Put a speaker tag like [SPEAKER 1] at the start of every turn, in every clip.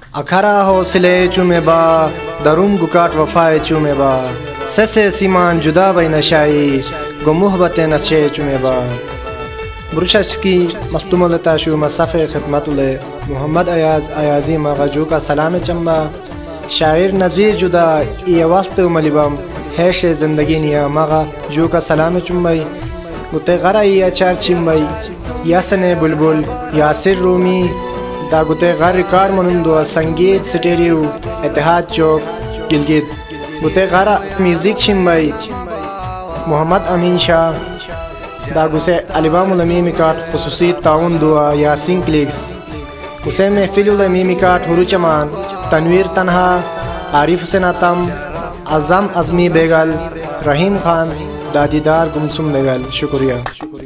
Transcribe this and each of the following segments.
[SPEAKER 1] अखरा हौसले चुमे बा दरुम गुकाट वफाए चुमे बा ससे सीमान जुदा बई नशाई गो मोहब्बत नशे चुमे बा बुरशकी मखतुमलता शु मसफ़े खिदमतुले मोहम्मद अयाज अयाजी मगजू का सलाम चम्बा शायर नज़ीर जुदा ये वक्त मलिबम हैश ज़िंदगी निया मगा जू का सलाम चुम्बई गुते गरा ये चार चिम्बई यासने बुलबुल यासिर रूमी दा गुते गर रिकॉर्ड मनुंदो संगीत स्टूडियो इत्तेहाद चौक गिलगित गुते गरा म्यूजिक चिम्बई मोहम्मद अमीन शाह दा गुसे अलिबामुल मीमिकाट खुसूसी ताउन दुआ यासिन क्लिक्स उसे महफिलुल मीमिकाट हुरुचमान तनवीर तन्हा आरिफ हुसैन अतम अज़म अज़मी बेगल रहीम खान दादीदार गुमसुम बेगल। शुक्रिया।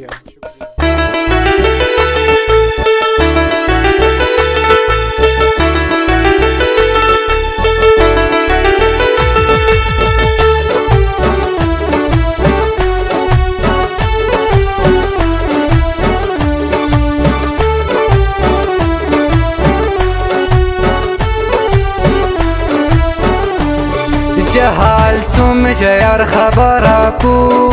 [SPEAKER 2] जहाल तुम जयार खबरा पू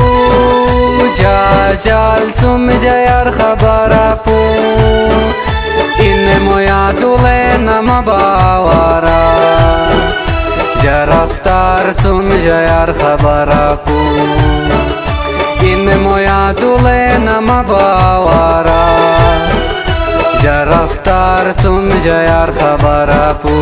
[SPEAKER 2] जाल तुम जयार खबरा पू इन मोया दुले नम बावारा जरफ्तार तुम जयार खबरा पू इन मोया दुले नम बावारा जरफ्तार तुम जयार खबरा पू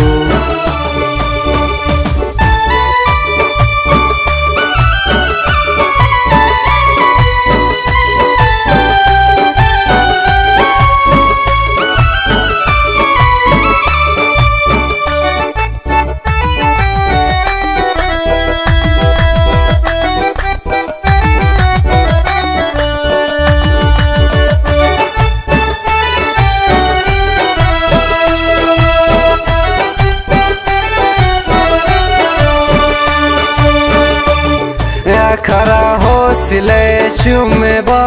[SPEAKER 2] खरा हौसले चुमे बा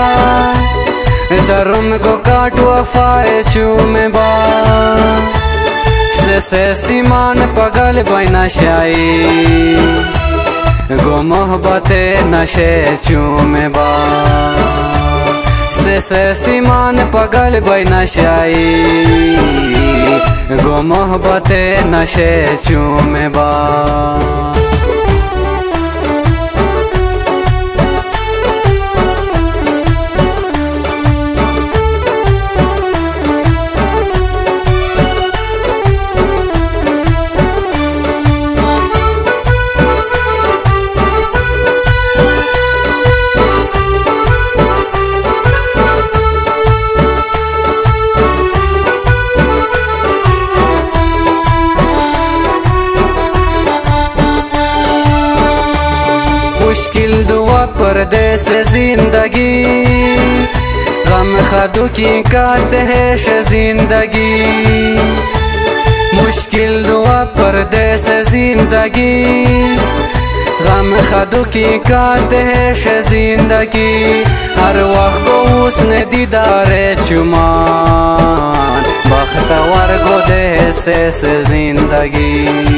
[SPEAKER 2] दरुम को काट वफाए चुमे बा से सीमान पगल बैना शाई गो मोहब्बते नशे चुमे बा से सीमान पगल बैना शाई गो मोहब्बते नशे चुमे बा मुश्किल दुआ परदेस जिंदगी गम खदू की काते है जिंदगी मुश्किल दुआ परदेस जिंदगी गम खदू की काते है जिंदगी हर वक्त को उसने दीदारे चुमान बख्तवर गो दे से जिंदगी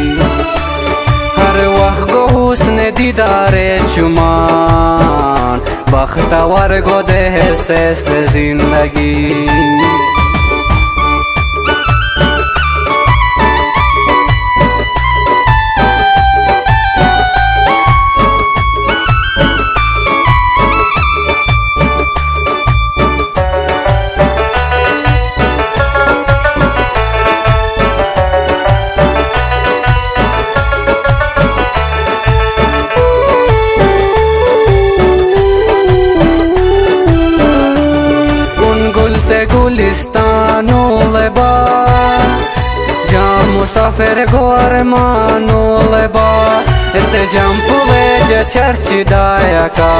[SPEAKER 2] हर वक्त गो उसने दीदारे चुमान बख्तवर गो दे से जिंदगी गुलिस्तानो लेबा जाम मुसाफिर गोर मानो लेबा ते जम पुले ज चर्च दाया का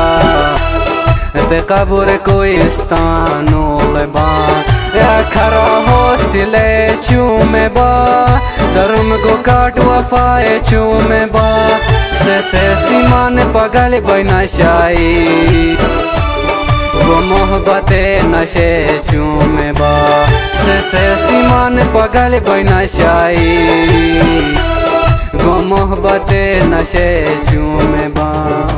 [SPEAKER 2] ते कब्र कोइस्तानो लेबा या खरा हौसले चुमे बा दरुम को काट वफाए चुमे बा से सीमान पगल बैना शाई वो मोहब्बते नशे चूमे बा से सीमान पगल बनशाई गो मोहब्बत नशे चूमे बा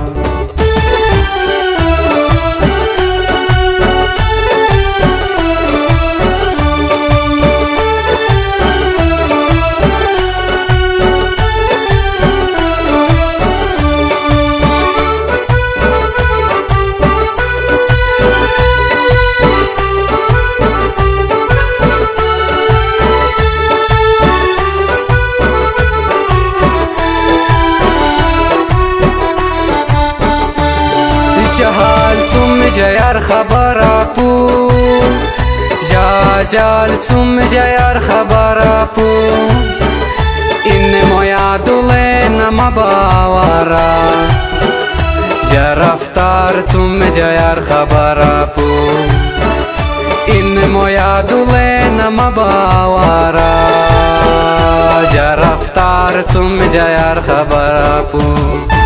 [SPEAKER 2] जहाल तुम जयार खबर आपू जाल तुम जयार खबर आपू इन मोया दुले नम बावारा रफ्तार तुम जयार खबर आपू इन मोया दुले नम बावारा रफ्तार तुम जयार खबर आपू